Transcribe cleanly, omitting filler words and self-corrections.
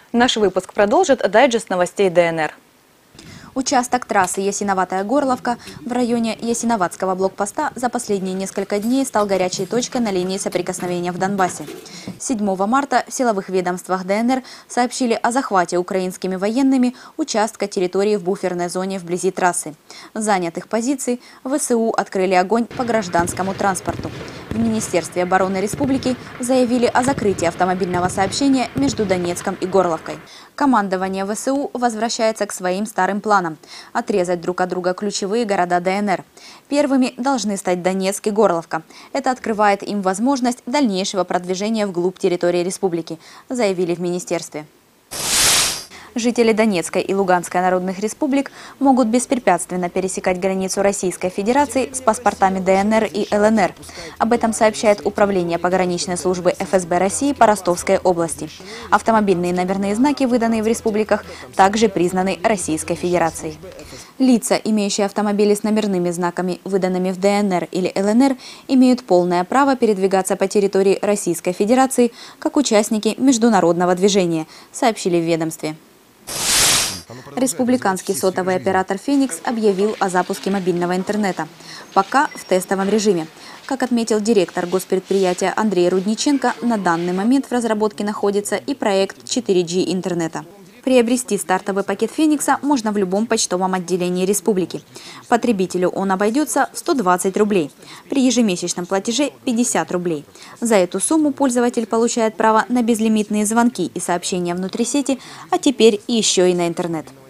Наш выпуск продолжит дайджест новостей ДНР. Участок трассы Ясиноватая-Горловка в районе Ясиноватского блокпоста за последние несколько дней стал горячей точкой на линии соприкосновения в Донбассе. 7 марта в силовых ведомствах ДНР сообщили о захвате украинскими военными участка территории в буферной зоне вблизи трассы. С занятых позиций ВСУ открыли огонь по гражданскому транспорту. В Министерстве обороны республики заявили о закрытии автомобильного сообщения между Донецком и Горловкой. Командование ВСУ возвращается к своим старым планам – отрезать друг от друга ключевые города ДНР. Первыми должны стать Донецк и Горловка. Это открывает им возможность дальнейшего продвижения вглубь территории республики, заявили в министерстве. Жители Донецкой и Луганской народных республик могут беспрепятственно пересекать границу Российской Федерации с паспортами ДНР и ЛНР. Об этом сообщает Управление пограничной службы ФСБ России по Ростовской области. Автомобильные номерные знаки, выданные в республиках, также признаны Российской Федерацией. Лица, имеющие автомобили с номерными знаками, выданными в ДНР или ЛНР, имеют полное право передвигаться по территории Российской Федерации как участники международного движения, сообщили в ведомстве. Республиканский сотовый оператор «Феникс» объявил о запуске мобильного интернета. Пока в тестовом режиме. Как отметил директор госпредприятия Андрей Рудниченко, на данный момент в разработке находится и проект 4G интернета. Приобрести стартовый пакет «Феникса» можно в любом почтовом отделении республики. Потребителю он обойдется в 120 рублей. При ежемесячном платеже 50 рублей. За эту сумму пользователь получает право на безлимитные звонки и сообщения внутри сети, а теперь еще и на интернет.